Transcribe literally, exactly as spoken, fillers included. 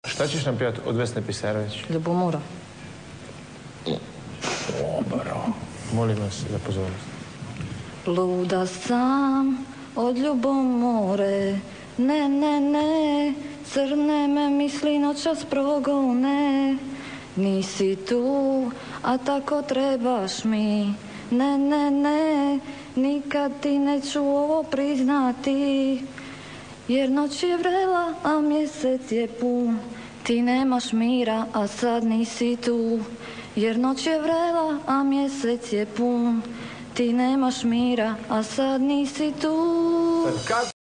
Šta ćeš nam pjevati od Vesne Pisarović? Ljubomora. Dobro. Molim vas za pozornost. Luda sam od ljubomore, ne, ne, ne, crne me misli noćas progone. Nisi tu, a tako trebaš mi, ne, ne, ne, nikad ti neću ovo priznati. Jer noć je vrela, a mjesec je pun, ti nemaš mira, a sad nisi tu. Jer noć je vrela, a mjesec je pun, ti nemaš mira, a sad nisi tu.